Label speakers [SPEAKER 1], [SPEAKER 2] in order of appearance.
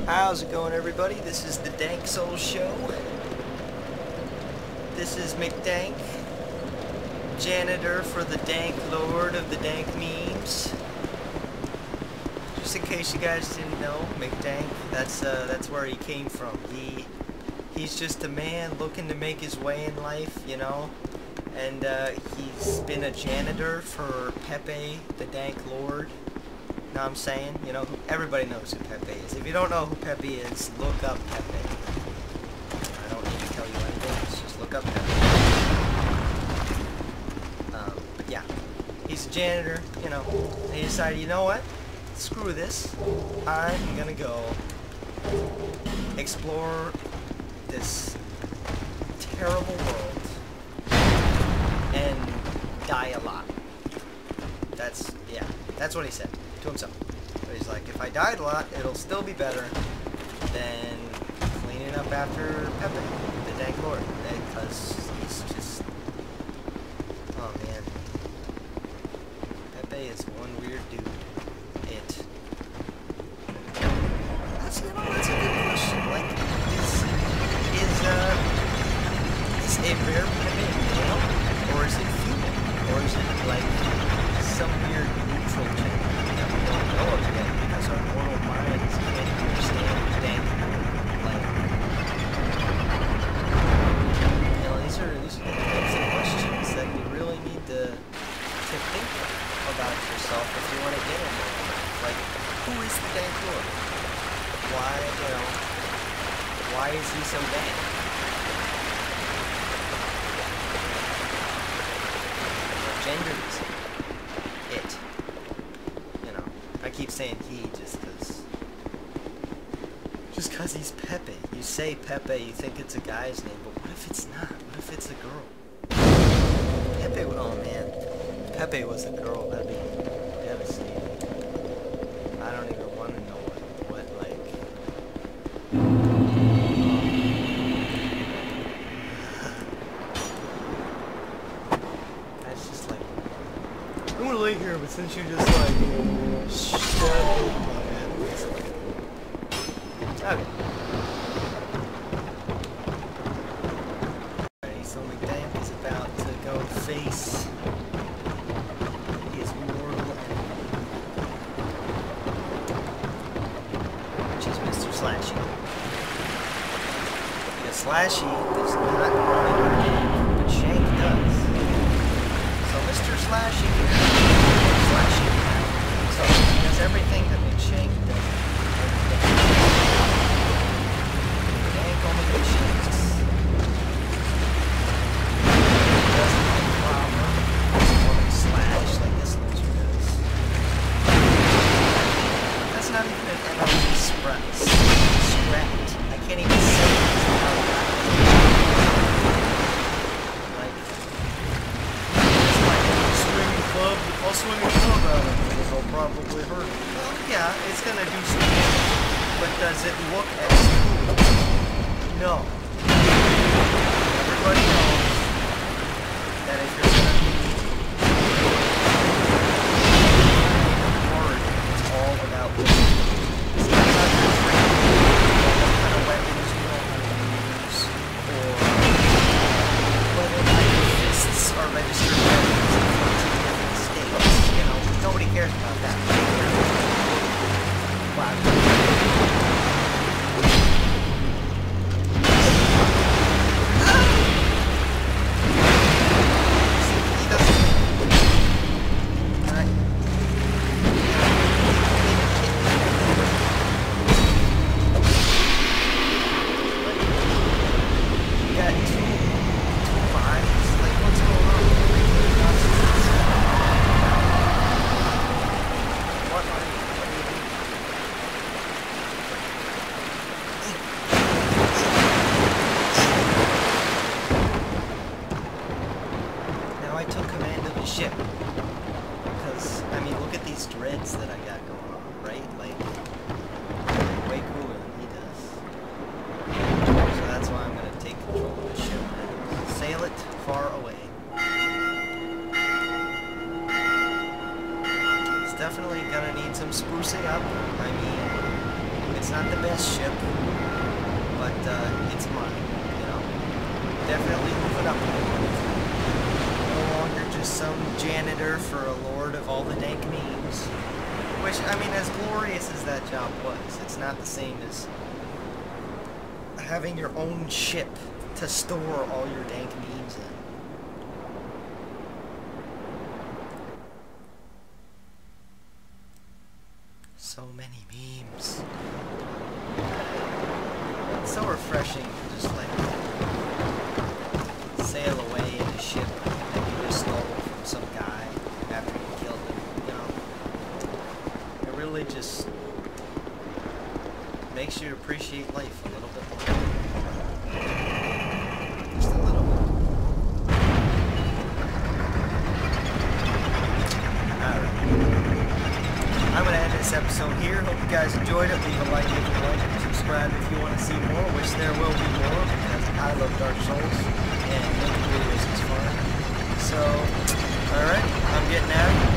[SPEAKER 1] How's it going, everybody? This is the Dank Soul Show. This is McDank, janitor for the Dank Lord of the Dank Memes. Just in case you guys didn't know, McDank, that's where he came from. He's just a man looking to make his way in life, you know. And he's been a janitor for Pepe, the Dank Lord. Know what I'm saying? You know, everybody knows who Pepe is. If you don't know who Pepe is, look up Pepe. I don't need to tell you anything, just look up Pepe. But yeah, he's a janitor, you know. And he decided, you know what? Screw this. I'm gonna go explore this terrible world and die a lot. That's what he said to himself. But he's like, if I died a lot, it'll still be better than cleaning up after Pepe, the Dank Lord, because he's just, oh man, Pepe is one weird dude. That's a good question. Like, is a bear Pepe male, or is it female, or is it like some weird neutral gender that we don't know of yet because our mortal minds can't understand Dank? Like, you know, these are the types of questions that you really need to think about yourself if you want to get into it. Like, who is the Dank Lord? Why, you know, why is he so dank? What gender is he? It. You know, I keep saying he just cause he's Pepe. You say Pepe, you think it's a guy's name, but what if it's not? What if it's a girl? Pepe, oh man. If Pepe was a girl, that'd be devastating. I don't even want to know what like... That's just like... I'm gonna lay here, but since you just like... shut over my head. Okay. Alright, so McDank is about to go face his mortal enemy, which is Mr. Slashy. Because Slashy does not run, but Shank does. So Mr. Slashy here, Slashy, so he does everything that McShank does. McDank only McShanks. He doesn't make proper or slash like this loser does. That's not even an MLG scrapped. I can't even say it. Like, it's like swinging club. I'll swing a club out of it because I'll probably hurt it. Well, yeah, it's gonna do some damage, but does it look as cool? No. Everybody knows that if you're gonna be hard, it's all about wisdom. It's not about your training, what kind of weapons you know how to use, or whether or not your fists are registered weapons in 14 different states. You know, nobody cares about that. Wow. I took command of the ship, because, I mean, look at these dreads that I got going on, right? Like, way cooler than he does. So that's why I'm going to take control of the ship and sail it far away. It's definitely going to need some sprucing up. I mean, It's not the best ship, but it's mine, you know. Definitely moving up. No longer just some janitor for a lord of all the dank memes. Which, I mean, as glorious as that job was, it's not the same as having your own ship to store all your dank memes in. So many memes. It's so refreshing to just like sail away in a ship that you just stole from some guy after you killed him, you know? It really just makes you appreciate life a little bit more. Just a little bit. Alright. I'm going to end this episode here. Hope you guys enjoyed it. Leave a like if you like it. Subscribe if you want to see more, which there will be more because I love Dark Souls and making videos is fun. So, alright, I'm getting out.